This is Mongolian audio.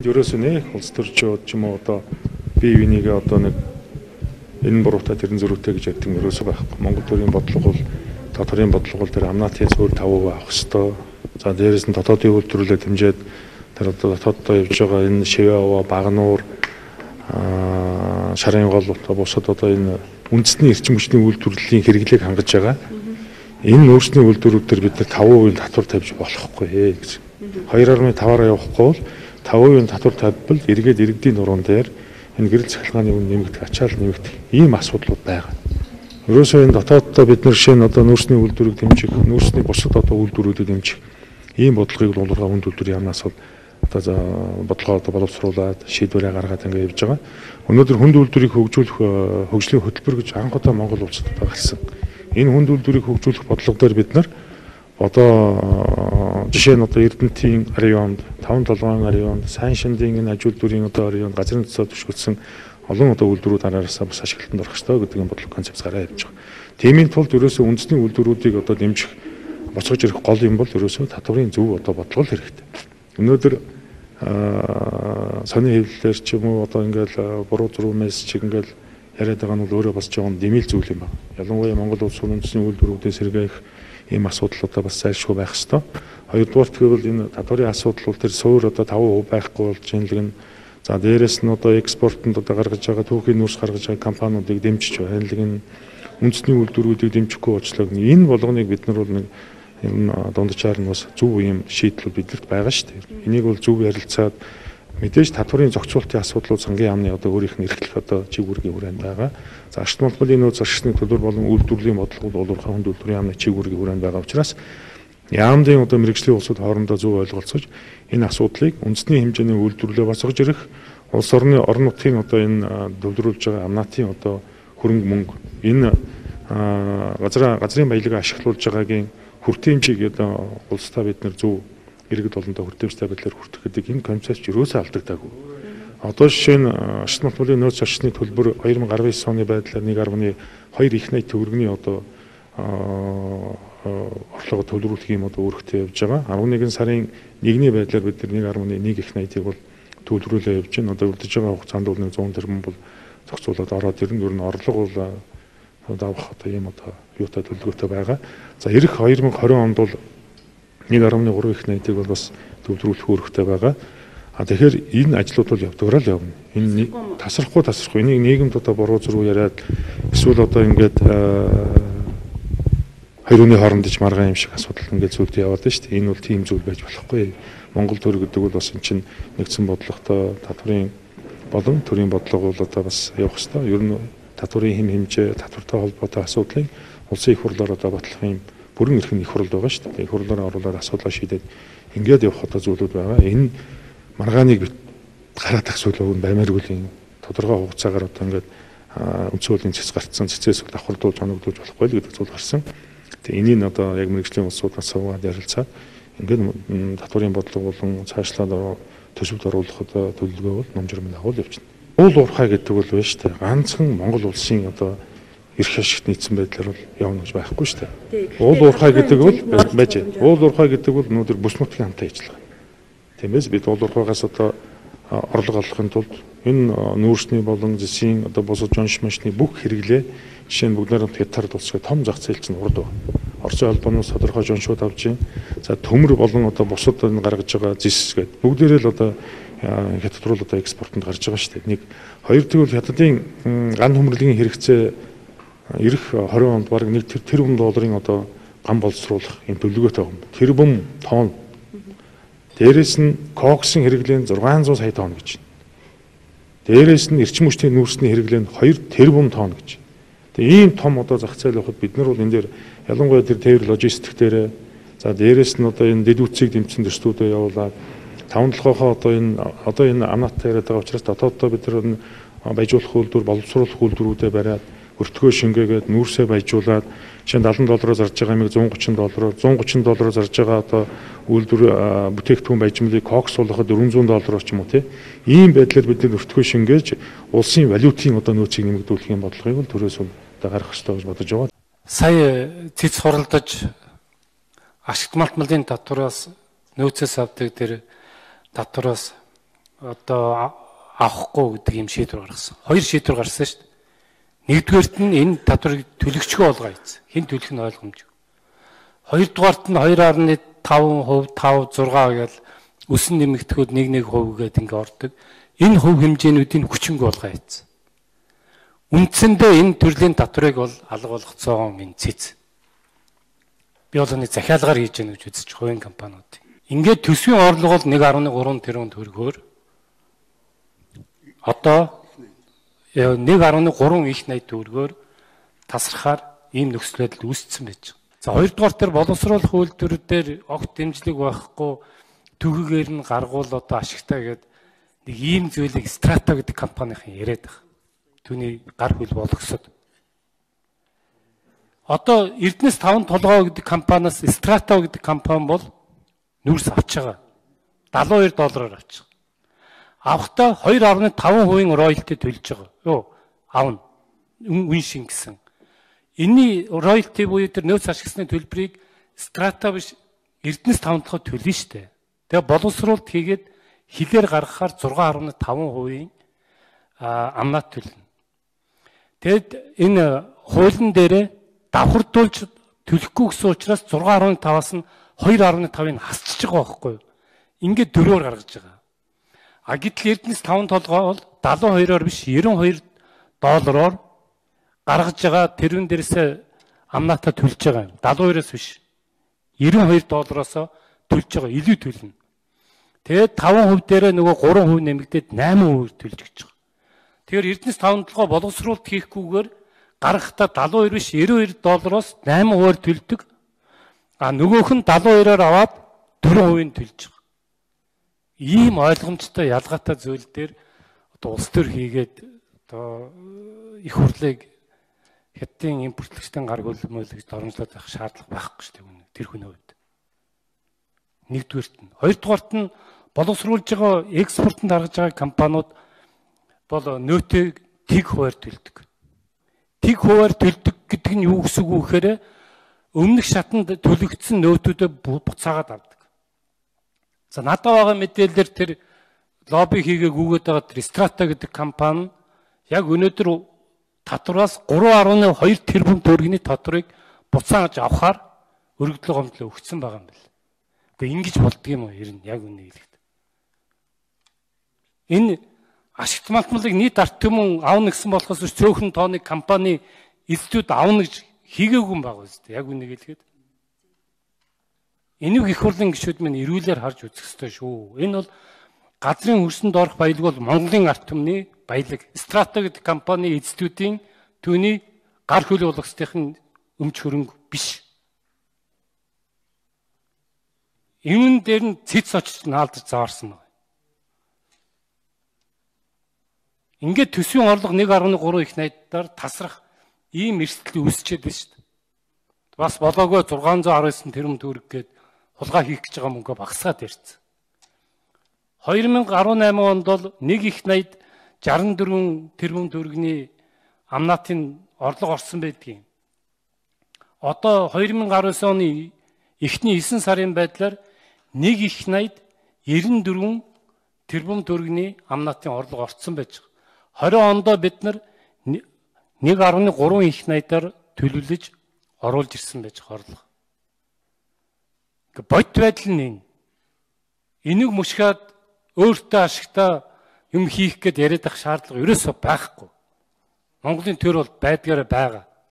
Ерөөсөө нэг улс төрчүүд ч юм уу одоо бие бинийгээ одоо нэг энэ буруутай тэрэн зөрүүтэй гэж яддаг ерөөсөө байхгүй. Монгол төрийн бодлого бол дотоодын бодлого бол тэр амнаатын зөвөр 5% авах ёстой. За дээрээс нь дотоодын үйлдвэрлэлд хэмжээд тэр одоо дотооддоо явж байгаа энэ шивээ аваа багнуур шарын гол бусад одоо энэ үндэсний эрчим хүчний үйлдвэрлэлийн хэрэглээг хангаж байгаа. Энэ нөөцний үйлдвэрүүд төр бид 5% татвар тавьж болохгүй гэж. 2.5-аар явахгүй бол 5% татвар тавьбал эргээд иргэдийн нуруунд дээр энэ гэрэл цахилгааны үн нэмэгдэх, ачаал нэмэгдэх ийм асуудлууд байгаа. Ерөөсөө энэ дотооддоо бид нар жишээ нь одоо нөөцний үйлдвэрийг дэмжих, нөөцний бусад одоо үйлдвэрүүдийг дэмжих ийм бодлогыг улуургаа хүнд үйлдвэрийн яамнаас бол одоо бодлогоо одоо боловсруулад шийдвэрээ гаргаад ингээд явж байгаа. Өнөөдөр хүнд үйлдвэрийг хөгжүүлэх хөгжлийн хөтөлбөр гэж анх удаа Монгол улсад гарсан. Энэ хүнд үйлдвэрийг хөгжүүлэх бодлого дээр бид нар одоо жишээ нь одоо Эрдэнэтийн районд, 5-7 районд, Сайн Шиндийн энэ аж үйлдвэрийн одоо районд газрын төсөө түшигдсэн олон одоо үйлдвэрүүд араасаа бас ашиглалтанд орох ёстой гэдэг энэ бодлого концепц гараа явж байгаа. Тиймийн тулд ерөөсөө үндэсний үйлдвэрүүдийг одоо дэмжих, боцгож ирэх гол юм бол ерөөсөө татварын зөв одоо бодлого хэрэгтэй. Өнөөдөр сони хэвлэлээр ч юм уу одоо ингээл буруу зуруу мессеж ингээл яриад байгаа нь өөрөө бас жоохон дэмэл зүйл юм байна. Ялангуяа Монгол улс үндэсний үйлдвэрүүдээс сэргээх ийм асуудлуудаа бас зайлшгүй байх ёстой. Хоёрдугаарт гэвэл энэ татварын асуудал бол тэр суур одоо 5% байхгүй болж шинэлгэн. За дээрэс нь одоо экспортод одоо гаргаж байгаа түүхийн нөөц гаргаж байгаа компаниудыг дэмжиж байна. Үндэсний үйлдвэрүүдийг дэмжихгүй уучлаа. Энэ болгоныг бид нар бол нэг юм дундчаар нь бас зөв юм шийдлүүд бидэрт байгаа шүү дээ. Энийг бол зөв ярилцаад мэдээж татварын зохицуултын асуудлууд сангийн яамны одоо өөрийнх нь эрхлэх одоо чиг үүргийн хүрээнд байгаа. За ашигт малбарын нөөц зарчны төлбөр болон үйлдвэрлэлийн бодлогод улуурхай хүнд үйлдвэрийн яамны чиг үүргийн хүрээнд байгаа учраас яамдын одоо мэргэжлийн улсууд хоорондоо зөв ойлголцож энэ асуудлыг үндэсний хэмжээний үйлдвэрлэлээ босгож ирэх улс орны орон нутгийн одоо энэ төвлөрүүлж байгаа амнаатын одоо хөрөнгө мөнгө энэ газрын баялагаа ашиглуулж байгаагийн хүртээмжийг одоо улстай бид нар зөв иргэд олондоо хүртээмжтэй байдлаар хүртэх гэдэг энэ концепц ерөөсөө алдагдаагүй. Одоо жишээ нь ашигт малбарын нөөц зарчны төлбөр 2019 оны байдлаар 1.2 их найт төгрөгийн одоо орлогоо төлрүүлэх юм одоо үүрэгтэй явж байгаа. 11 сарын 1-ний байдлаар бид 1.1 их найтыг бол төлрүүлээ явж байна. Одоо үлдэж байгаа хугацаанд бол 100 тэрбум бол зохицуулаад ороод ирнэ. Ер нь орлого бол давах одоо ийм одоо юутай төлөвлөгөөтэй байгаа. За ирэх 2020 онд бол 1.3 их найтыг бол бас төлрүүлэх үүрэгтэй байгаа. Тэгэхээр энэ ажлууд бол явдгаар л явна. Энэ тасрахгүй энийг нийгэмд одоо буруу зуруу яриад эсвэл одоо ингээд хоёрын хооронд ич маргаан юм шиг асуудал ингээд зүйлд яваад байна шүү дээ. Энэ бол тийм зүйл байж болохгүй. Монгол төр гэдэг бол бас энэ чинь нэгдсэн бодлоготой татварын болон төрийн бодлого бол одоо бас явах хэрэгтэй. Ер нь татварын хэм хэмжээ, татвартай холбоотой асуудлыг улсын их хурлаар одоо батлах юм бүрэн эрхэм их хурл байгаа шүү дээ. Их хурлаар оруулаад асуудлаа шийдээд ингээд явах одоо зүйлүүд байгаа. Энэ маргааныг гараад ах зүйл баймааргүй л тодорхой хугацаагаар одоо ингээд үндсэн хуулийн цэц гарцсан цэцээс давхардуулж хоногдуулж болохгүй л гэдэг зүйл гарсан. Тэгээ энийг одоо яг мэргэжлийн улсуудаас суугаад ярилцаад ингээд татварын бодлого болон цаашлаад төсөвд оруулах одоо төлөвлөгөө бол номжирмын агуул явчихна. Уул уурхай гэдэг бол байна шүү дээ. Ганцхан Монгол улсын одоо эрх ашигт нийцсэн байдлаар бол явна гэж байхгүй шүү дээ. Уул уурхай гэдэг бол байж. Уул уурхай гэдэг бол өнөөдөр бүс нутгийн хамтаа ажиллах. Тиймээс бид уул уурхайгаас одоо орлого олохын тулд энэ нүүрсний болон зэсийн одоо бусад жонш машины бүх хэрэглээ жишээ нь бүгдээр хятад улсгүй том зах зээл чинь урд байна. Орчин албанаас тодорхой жоншууд авч байна. За төмөр болон одоо бусад гаргаж байгаа зэс гэдэг бүгдээрээ л одоо хятад руу одоо экспортод гарч байгаа шүү дээ. Нэг хоёр тэгвэл хятадын ган хөмрөлийн хэрэгцээ ирэх 20 онд бараг 1 тэрбум долларын одоо ган боловсруулах юм төлөвлөгөөтэй байна. Тэрбум тонн. Дээрээс нь коксын хэрэглээ 600 сая тонн гэж. Дээрээс нь эрчим хүчний нүүрсний хэрэглээ 2 тэрбум тонн гэж. Тэгээ ийм том одоо зах зээл явахад бид нар бол энэ дээр ялангуяа тэр тээвэр логистик дээр за дээрээс нь одоо энэ дэд үтсийг дэмжсэн төслүүдэд явуулаад 5-7-хоо одоо энэ амнаатай яриад байгаа учраас дотооддоо бид нар баяжуулах үйлдвэр, боловсруулах үйлдвэрүүдэд бариад өртгөө шингээгээд нүүрсээ баяжуулаад жишээ нь $70 зарж байгаа юмыг $130 зарж байгаа одоо үйлдвэр бүтээгдэхүүн баяжмлыг кокс болгоход $400 ч юм уу тий. Ийм байдлаар бид нар өртгөө шингээж улсын валютын одоо нөөцийг нэмэгдүүлэх юм бодлогыг бол төрөөс одоо гаргах хэрэгтэй гэж бодож байгаа. Сая цэц хуралдаж ашигт малтмалын татвараас нөөцөөс авдаг тэр татвараас одоо авахгүй гэдэг юм шийдвэр гаргасан. Хоёр шийдвэр гарсан шүү дээ. Нэгдүгээрт нь энэ татварыг төлөгчгөө болгоё гэсэн. Хэн төлөх нь ойлгомжгүй. Хоёрдугаарт нь 2.5%, 5, 6 гэж өсөн нэмэгдэхүүд 1% гэдэг ингэ ордог. Энэ хувь хэмжээнүүдийг хүчинг болгоё гэсэн. Үндсэндээ энэ төрлийн татварыг бол алга болгоцсон энэ цэц. Би бол нэг захиалгаар хийж яах гэж үзэж хувийн компаниуд. Ингээд төсвийн орлого бол 1.3 тэрбум төгрөгөөр одоо 1.3 их найд төгрөгөөр тасрахаар ийм нөхцөл байдал үүссэн байж байгаа. За хоёрдугаар тэр боловсруулах үйлдвэрүүдээр огт дэмжлэг байхгүй төгөөгөр нь гаргуул одоо ашигтай гэдэг нэг ийм зүйлийг Страта гэдэг компанийн яриад байгаа. Түүний гар хөл болгосод. Одоо Эрдэнэс 5 толгой гэдэг компаниас Страта гэдэг компани бол нүүрс авч байгаа. $72 авч байгаа. Авахтаа 2.5% роялти төлж байгаа. Юу? Авна. Үн шин гэсэн. Энийн роялти буюу тэр нөөц ашигсны төлбөрийг Страта биш Эрдэнэс 5 толгой төлнө штэ. Тэгээ боловсруулалт хийгээд хилээр гаргахаар 6.5% амнат төлнө. Тэгэд энэ хуулийн дээрээ давхардуулж төлөхгүй гэсэн учраас 6.5-аас нь 2.5-ыг хасчих байгаа байхгүй юу? Ингээд дөрөөр гаргаж байгаа. А гэтэл Эрдэнэс 5 толгой бол 72-оор биш $92 гаргаж байгаа тэрүүн дээрээс амнаата төлж байгаа юм. 72-оос биш. $92-оос төлж байгаа илүү төлнө. Тэгээд 5% дээрээ нөгөө 3% нэмэгдээд 8% төлж гэж байгаа. Тэгэхээр Эрдэнэс 5 толгой боловсруулалт хийхгүйгээр гаргахтаа 72 биш $92-оос 8%-аар төлдөг. А нөгөөх нь 72-оор аваад 4% төлж байгаа. Ийм ойлгомжтой ялгаатай зүйл дээр одоо улс төр хийгээд одоо их хурлыг хятадын импортлогчдын гар хөлмөл гэж дормжлоод байх шаардлага байхгүй шүү дээ тэр хүний хувьд. Нэгдүгээрт нь. Хоёрдугаарт нь боловсруулж байгаа экспортод гаргаж байгаа компаниуд бол нөөтийг тэг хуваар төлдөг. Тэг хуваар төлдөг гэдэг нь юу гэсэн үг вэ гэхээр өмнөх шатанд төлөгдсөн нөөтүүдэд буцаагаад авдаг. За надад байгаа мэдээлэлээр тэр лобби хийгээ гүгээд байгаа тэр Страта гэдэг компани яг өнөөдөр татвараас 3.2 тэрбум төгрөгийн татварыг буцааж авахар өргөдлөө гомдлоо өгсөн байгаа юм байна. Гэхдээ ингэж болдго юм уу? Ер нь яг үнэ хэлэхэд. Энэ ашигт малтмалыг нийт ард түмэн аавна гэсэн болохоос цөөхөн тооны компани эзлүүд аавна гэж хийгээгүй юм байгаа үстэй. Яг үнэ хэлэхэд. Энийг их хурлын гишүүд минь эрүүлэр харж үзэх ёстой шүү. Энэ бол газрын хөрсөнд орох баялаг бол Монголын ард түмний баялаг. Страта гэдэг компани эзлүүдийн түүний гар хөл болгохстын өмч хөрөнгө биш. Энэ дээр нь цэц очиж наалдаж заарсан байна. Ингээд төсвийн орлого 1.3 их найдаар тасрах ийм эрсдэл үүсчихэд байна шүү дээ. Бас болоогүй 619 тэрбум төгрөг гээд хулгай хийх гэж байгаа мөнгө багасгаад ирсэн. 2018 онд бол 1 их найд 64 тэрбум төгрөгийн амнаатын орлого орсон байдгийг. Одоо 2019 оны эхний 9 сарын байдлаар 1 их найд 94 тэрбум төгрөгийн амнаатын орлого орсон байж байгаа. 20 онд бид нар 1.3 их найдаар төлөвлөж оруулж ирсэн байж байгаа орлого. Бодит байдал нь энэ. Энийг мушгаад өөртөө ашигтай юм хийх гээд яриад ах шаардлага ерөөсөө байхгүй. Монголын төр бол байдгаараа байгаа.